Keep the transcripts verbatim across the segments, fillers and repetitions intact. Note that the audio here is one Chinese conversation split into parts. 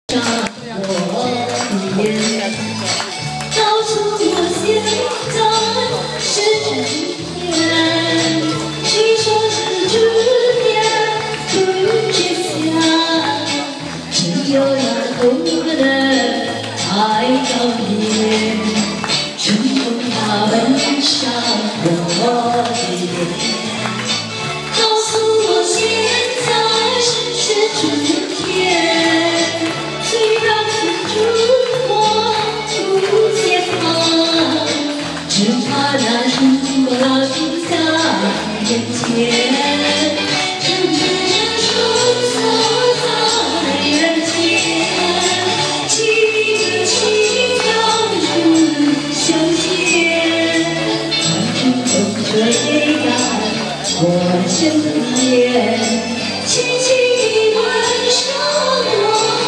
上我的眼，告诉我现在是春天。谁说是春天不知晓？只有那冬的太遥远。春风它吻上我的脸，告诉我现在是春天。 虽然付出我不解放，只怕那曙光停在眼前，真正的春色在人间，几个七条春相见，传春风吹干我身边，轻轻地吻上我。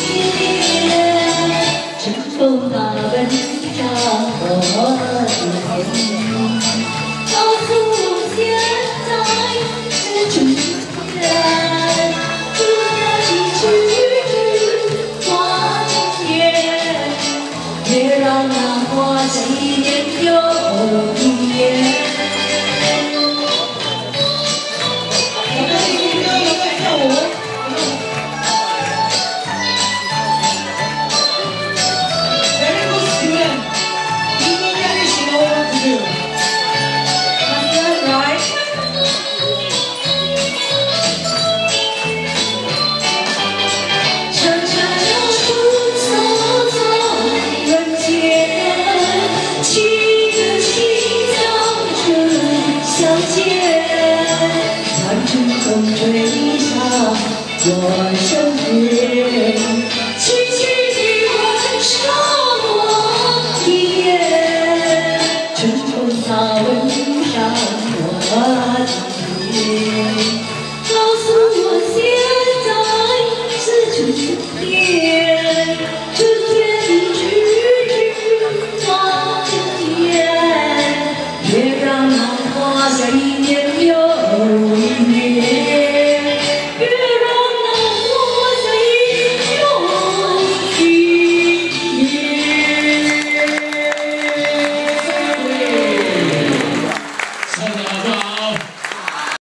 春风它吻上我的脸，告诉我现在是春天。不要一句句话惊艳，别让那花期一年又一年。我们听歌，我们跳舞。 春风吹上我身边，轻轻地吻上我的眼。春风它吻上我的脸。